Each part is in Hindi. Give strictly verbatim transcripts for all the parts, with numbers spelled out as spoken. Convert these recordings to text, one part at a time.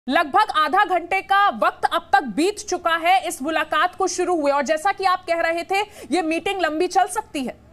लगभग आधा घंटे का वक्त अब तक बीत चुका है इस मुलाकात को शुरू हुए, और जैसा कि आप कह रहे थे यह मीटिंग लंबी चल सकती है।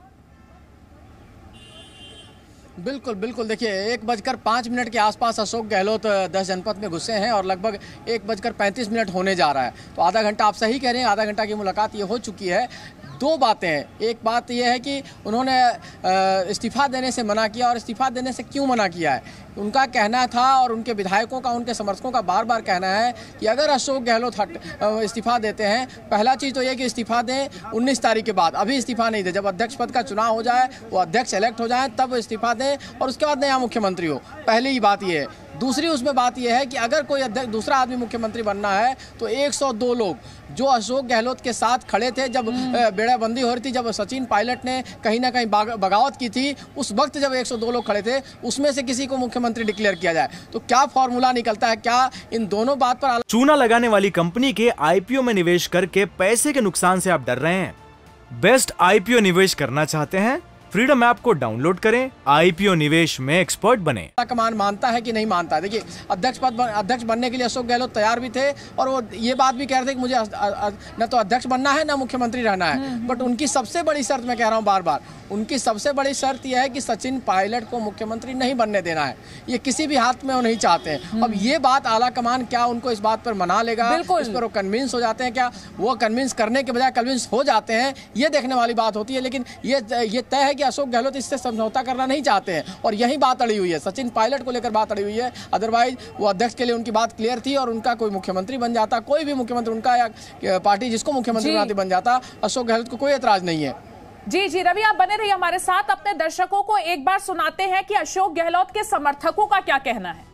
बिल्कुल बिल्कुल देखिए, एक बजकर पाँच मिनट के आसपास अशोक गहलोत दस जनपद में घुसे हैं और लगभग एक बजकर पैंतीस मिनट होने जा रहा है। तो आधा घंटा, आप सही कह रहे हैं, आधा घंटा की मुलाकात ये हो चुकी है। दो बातें हैं। एक बात यह है कि उन्होंने इस्तीफ़ा देने से मना किया, और इस्तीफ़ा देने से क्यों मना किया है, उनका कहना था और उनके विधायकों का, उनके समर्थकों का बार बार कहना है कि अगर अशोक गहलोत हट इस्तीफ़ा देते हैं, पहला चीज़ तो यह कि इस्तीफ़ा दें उन्नीस तारीख के बाद, अभी इस्तीफ़ा नहीं दें। जब अध्यक्ष पद का चुनाव हो जाए, वो अध्यक्ष इलेक्ट हो जाए, तब इस्तीफ़ा दें और उसके बाद नया मुख्यमंत्री हो। पहली ही बात ये है। दूसरी उसमें बात यह है कि अगर कोई अध्यक्ष, दूसरा आदमी मुख्यमंत्री बनना है तो एक सौ दो लोग जो अशोक गहलोत के साथ खड़े थे जब बेड़ाबंदी हो रही थी, जब सचिन पायलट ने कहीं ना कहीं बगावत की थी, उस वक्त जब एक सौ दो लोग खड़े थे, उसमें से किसी को मुख्यमंत्री डिक्लेयर किया जाए तो क्या फॉर्मूला निकलता है? क्या इन दोनों बात पर चूना लगाने वाली कंपनी के आईपीओ में निवेश करके पैसे के नुकसान से आप डर रहे हैं? बेस्ट आईपीओ निवेश करना चाहते हैं? फ्रीडम ऐप को डाउनलोड करें, आईपीओ निवेश में एक्सपर्ट बने। कमान मानता है कि नहीं मानता है? देखिए, अध्यक्ष पद बन, अध्यक्ष बनने के लिए अशोक गहलोत तैयार भी थे और वो ये बात भी कह रहे थे कि मुझे न तो अध्यक्ष बनना है, न मुख्यमंत्री रहना है। बट उनकी सबसे बड़ी शर्त, मैं कह रहा हूँ बार बार, उनकी सबसे बड़ी शर्त यह है कि सचिन पायलट को मुख्यमंत्री नहीं बनने देना है। ये किसी भी हाथ में वो नहीं चाहते हैं। अब ये बात आला कमान क्या उनको इस बात पर मना लेगा, इस पर वो कन्विंस हो जाते हैं क्या? वो कन्विंस करने के बजाय कन्विंस हो जाते हैं, ये देखने वाली बात होती है। लेकिन ये ये तय है कि अशोक गहलोत इससे समझौता करना नहीं चाहते हैं, और यही बात अड़ी हुई है। सचिन पायलट को लेकर बात अड़ी हुई है। अदरवाइज वो अध्यक्ष के लिए उनकी बात क्लियर थी और उनका कोई मुख्यमंत्री बन जाता, कोई भी मुख्यमंत्री, उनका या पार्टी जिसको मुख्यमंत्री बनाती बन जाता, अशोक गहलोत को कोई एतराज नहीं है। जी जी रवि, आप बने रहिए हमारे साथ। अपने दर्शकों को एक बार सुनाते हैं कि अशोक गहलोत के समर्थकों का क्या कहना है।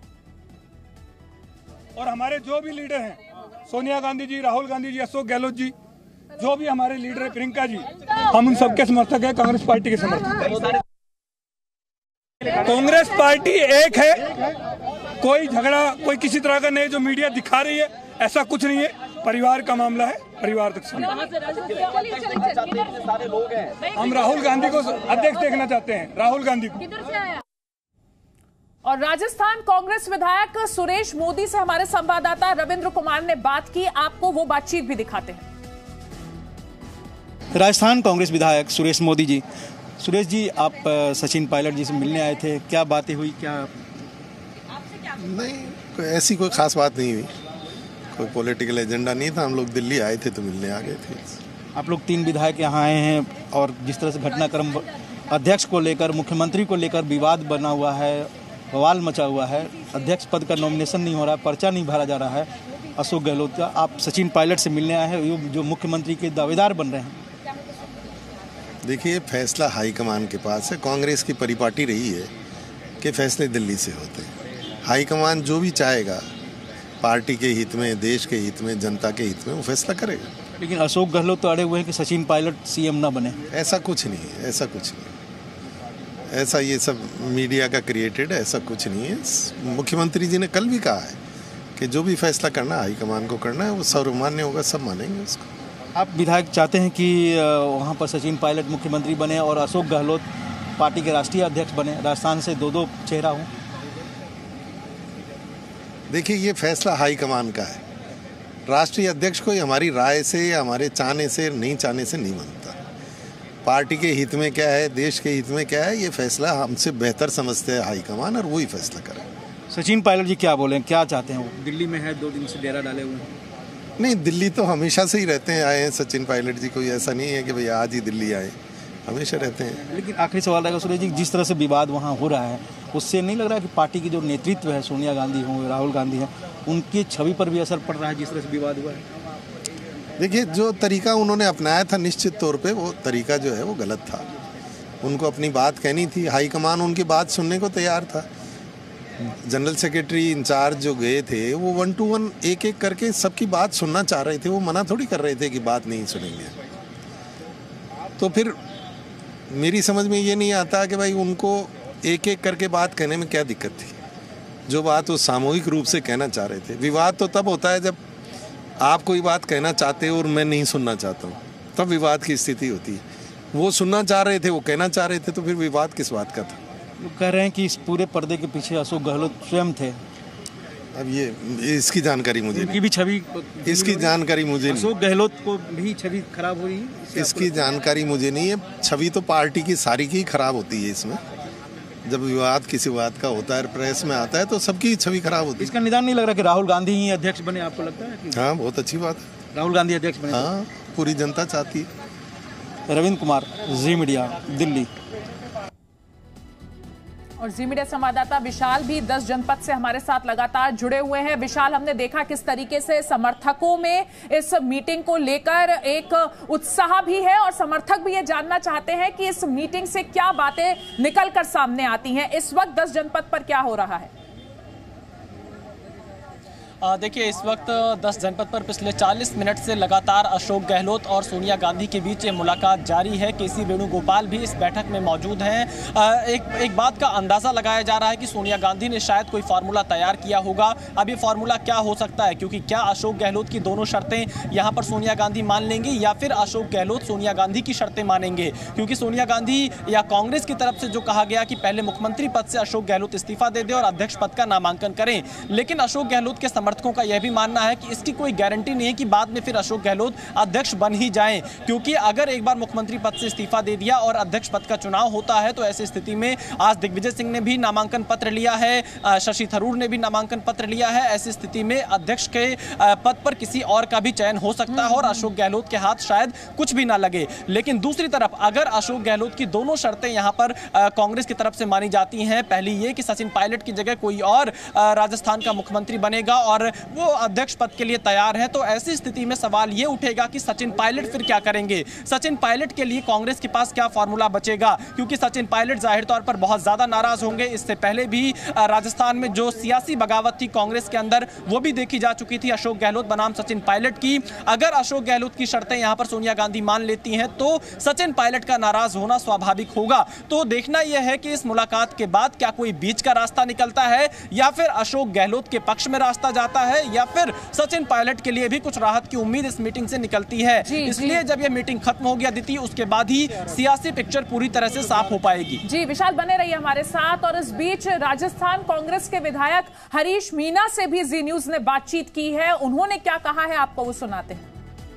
और हमारे जो भी लीडर हैं, सोनिया गांधी जी, राहुल गांधी जी, अशोक गहलोत जी, जो भी हमारे लीडर है, प्रियंका जी, हम उन सबके समर्थक हैं, कांग्रेस पार्टी के समर्थक। कांग्रेस पार्टी एक है, कोई झगड़ा, कोई किसी तरह का नहीं जो मीडिया दिखा रही है, ऐसा कुछ नहीं है। परिवार का मामला है, परिवार तक सीमित। हम राहुल गांधी को अध्यक्ष देखना चाहते हैं, राहुल गांधी को। और राजस्थान कांग्रेस विधायक सुरेश मोदी से हमारे संवाददाता रविंद्र कुमार ने बात की, आपको वो बातचीत भी दिखाते हैं। राजस्थान कांग्रेस विधायक सुरेश मोदी जी। सुरेश जी, आप सचिन पायलट जी से मिलने आए थे, क्या बातें हुई? क्या नहीं, कोई ऐसी कोई खास बात नहीं हुई, कोई पॉलिटिकल एजेंडा नहीं था। हम लोग दिल्ली आए थे तो मिलने आ गए थे। आप लोग तीन विधायक यहाँ आए हैं और जिस तरह से घटनाक्रम अध्यक्ष को लेकर, मुख्यमंत्री को लेकर विवाद बना हुआ है, बवाल मचा हुआ है, अध्यक्ष पद का नॉमिनेशन नहीं हो रहा है, पर्चा नहीं भरा जा रहा है अशोक गहलोत का, आप सचिन पायलट से मिलने आए हैं जो मुख्यमंत्री के दावेदार बन रहे हैं। देखिए, फैसला हाईकमान के पास है। कांग्रेस की परिपाटी रही है कि फैसले दिल्ली से होते हैं। हाईकमान जो भी चाहेगा, पार्टी के हित में, देश के हित में, जनता के हित में, वो फैसला करेगा। लेकिन अशोक गहलोत तो अड़े हुए हैं कि सचिन पायलट सीएम ना बने। ऐसा कुछ नहीं है, ऐसा कुछ नहीं, ऐसा ये सब मीडिया का क्रिएटेड है, ऐसा कुछ नहीं है। मुख्यमंत्री जी ने कल भी कहा है कि जो भी फैसला करना है हाईकमान को करना है, वो सर्वमान्य होगा, सब मानेंगे उसको। आप विधायक चाहते हैं कि वहाँ पर सचिन पायलट मुख्यमंत्री बने और अशोक गहलोत पार्टी के राष्ट्रीय अध्यक्ष बने, राजस्थान से दो दो चेहरा हो? देखिए, ये फैसला हाईकमान का है। राष्ट्रीय अध्यक्ष को हमारी राय से या हमारे चाहने से, नहीं चाहने से नहीं बनता। पार्टी के हित में क्या है, देश के हित में क्या है, ये फैसला हमसे बेहतर समझते हैं हाईकमान, और वही फैसला करें। सचिन पायलट जी क्या बोले, क्या चाहते हैं? वो दिल्ली में है, दो दिन से डेरा डाले हुए हैं। नहीं, दिल्ली तो हमेशा से ही रहते हैं, आए हैं सचिन पायलट जी। कोई ऐसा नहीं है कि भाई आज ही दिल्ली आए, हमेशा रहते हैं। लेकिन आखिरी सवाल रहेगा सुरेश जी, जिस तरह से विवाद वहाँ हो रहा है, उससे नहीं लग रहा कि पार्टी की जो नेतृत्व है, सोनिया गांधी हो, राहुल गांधी है, उनकी छवि पर भी असर पड़ रहा है जिस तरह से विवाद हुआ है? देखिए, जो तरीका उन्होंने अपनाया था, निश्चित तौर पे वो तरीका जो है वो गलत था। उनको अपनी बात कहनी थी, हाईकमान उनकी बात सुनने को तैयार था। जनरल सेक्रेटरी इंचार्ज जो गए थे, वो वन टू वन एक एक करके सबकी बात सुनना चाह रहे थे। वो मना थोड़ी कर रहे थे कि बात नहीं सुनेंगे। तो फिर मेरी समझ में ये नहीं आता कि भाई उनको एक एक करके बात कहने में क्या दिक्कत थी। जो बात वो सामूहिक रूप से कहना चाह रहे थे। विवाद तो तब होता है जब आप कोई बात कहना चाहते हो और मैं नहीं सुनना चाहता हूँ, तब विवाद की स्थिति होती है। वो सुनना चाह रहे थे, वो कहना चाह रहे थे, तो फिर विवाद किस बात का था? लोग कह रहे हैं कि इस पूरे पर्दे के पीछे अशोक गहलोत स्वयं थे। अब ये इसकी जानकारी मुझे इनकी भी छवि, इसकी जानकारी मुझे नहीं। अशोक गहलोत को भी छवि खराब हो रही है, इसकी जानकारी मुझे नहीं है। छवि तो पार्टी की सारी की खराब होती है। इसमें जब विवाद किसी बात का होता है, प्रेस में आता है, तो सबकी छवि खराब होती है। इसका निदान नहीं लग रहा कि राहुल गांधी ही अध्यक्ष बने? आपको लगता है कि हाँ, बहुत अच्छी बात है, राहुल गांधी अध्यक्ष बने? हाँ, पूरी जनता चाहती है। रविंद्र कुमार, जी मीडिया, दिल्ली। और जी मीडिया संवाददाता विशाल भी दस जनपद से हमारे साथ लगातार जुड़े हुए हैं। विशाल, हमने देखा किस तरीके से समर्थकों में इस मीटिंग को लेकर एक उत्साह भी है और समर्थक भी ये जानना चाहते हैं कि इस मीटिंग से क्या बातें निकलकर सामने आती हैं। इस वक्त दस जनपद पर क्या हो रहा है? देखिए, इस वक्त दस जनपद पर पिछले चालीस मिनट से लगातार अशोक गहलोत और सोनिया गांधी के बीच ये मुलाकात जारी है। केसी वेणुगोपाल भी इस बैठक में मौजूद हैं। एक एक बात का अंदाज़ा लगाया जा रहा है कि सोनिया गांधी ने शायद कोई फार्मूला तैयार किया होगा। अब ये फार्मूला क्या हो सकता है, क्योंकि क्या अशोक गहलोत की दोनों शर्तें यहाँ पर सोनिया गांधी मान लेंगे या फिर अशोक गहलोत सोनिया गांधी की शर्तें मानेंगे? क्योंकि सोनिया गांधी या कांग्रेस की तरफ से जो कहा गया कि पहले मुख्यमंत्री पद से अशोक गहलोत इस्तीफा दे दें और अध्यक्ष पद का नामांकन करें, लेकिन अशोक गहलोत के समर्थकों का यह भी मानना है कि इसकी कोई गारंटी नहीं है कि बाद में फिर अशोक गहलोत अध्यक्ष बन ही जाएं, क्योंकि अगर एक बार मुख्यमंत्री पद से इस्तीफा दे दिया और अध्यक्ष पद का चुनाव होता है तो ऐसी स्थिति में आज दिग्विजय सिंह ने भी नामांकन पत्र लिया है, शशि थरूर ने भी नामांकन पत्र लिया है। ऐसी स्थिति में अध्यक्ष के पद पर किसी और का भी चयन हो सकता है और अशोक गहलोत के हाथ शायद कुछ भी ना लगे। लेकिन दूसरी तरफ अगर अशोक गहलोत की दोनों शर्तें यहां पर कांग्रेस की तरफ से मानी जाती हैं, पहली ये कि सचिन पायलट की जगह कोई और राजस्थान का मुख्यमंत्री बनेगा और वो अध्यक्ष पद के लिए तैयार है, तो ऐसी स्थिति में सवाल ये उठेगा कि सचिन पायलट फिर क्या करेंगे? सचिन पायलट के लिए कांग्रेस के पास क्या फॉर्मूला बचेगा? क्योंकि सचिन पायलट जाहिर तौर पर बहुत ज्यादा नाराज होंगे। इससे पहले भी राजस्थान में जो सियासी बगावत थी कांग्रेस के अंदर, वो भी देखी जा चुकी थी अशोक गहलोत बनाम सचिन पायलट की। अगर अशोक गहलोत की शर्तें यहां पर सोनिया गांधी मान लेती हैं तो सचिन पायलट का नाराज होना स्वाभाविक होगा। तो देखना यह है कि इस मुलाकात के बाद क्या कोई बीच का रास्ता निकलता है या फिर अशोक गहलोत के पक्ष में रास्ता जाता है या फिर सचिन पायलट के लिए भी कुछ राहत की उम्मीद इस मीटिंग से निकलती है। इसलिए जब यह मीटिंग खत्म होगी अदिति, उसके बाद ही सियासी पिक्चर पूरी तरह से साफ हो पाएगी। जी विशाल, बने रहिए हमारे साथ। और इस बीच राजस्थान कांग्रेस के विधायक हरीश मीणा से भी जी न्यूज ने बातचीत की है। उन्होंने क्या कहा है आपको वो सुनाते हैं।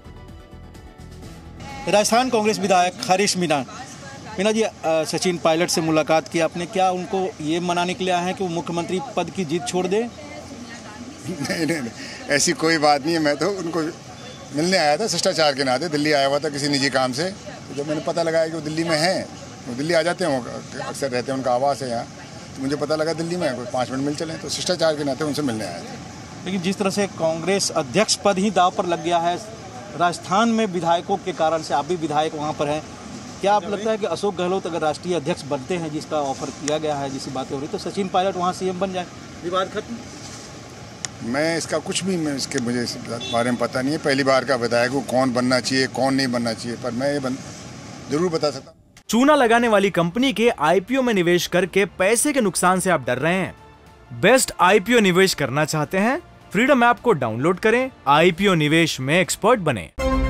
राजस्थान कांग्रेस विधायक हरीश मीणा, मीणा जी, सचिन पायलट से मुलाकात की आपने, क्या उनको ये मनाने के लिए आए हैं कि वो मुख्यमंत्री पद की जीत छोड़ दे? नहीं नहीं ऐसी कोई बात नहीं है। मैं तो उनको मिलने आया था शिष्टाचार के नाते, दिल्ली आया हुआ था किसी निजी काम से। तो जब मैंने पता लगाया कि वो दिल्ली में हैं, वो दिल्ली आ जाते हैं, वो अक्सर रहते हैं, उनका आवास है यहाँ, तो मुझे पता लगा दिल्ली में कोई पाँच मिनट मिल चलें, तो शिष्टाचार के नाते उनसे मिलने आया था। लेकिन जिस तरह से कांग्रेस अध्यक्ष पद ही दाव पर लग गया है राजस्थान में विधायकों के कारण से, आप भी विधायक वहाँ पर हैं, क्या आप लगता है कि अशोक गहलोत अगर राष्ट्रीय अध्यक्ष बनते हैं, जिसका ऑफर किया गया है, जिसकी बातें हो रही, तो सचिन पायलट वहाँ सीएम बन जाए, विवाद खत्म? मैं इसका कुछ भी मैं इसके मुझे इस बारे में पता नहीं है। पहली बार का विधायक हूँ, कौन बनना चाहिए कौन नहीं बनना चाहिए, पर मैं ये बन, जरूर बता सकता हूँ। चूना लगाने वाली कंपनी के आईपीओ में निवेश करके पैसे के नुकसान से आप डर रहे हैं? बेस्ट आईपीओ निवेश करना चाहते हैं? फ्रीडम ऐप को डाउनलोड करें, आईपीओ निवेश में एक्सपर्ट बने।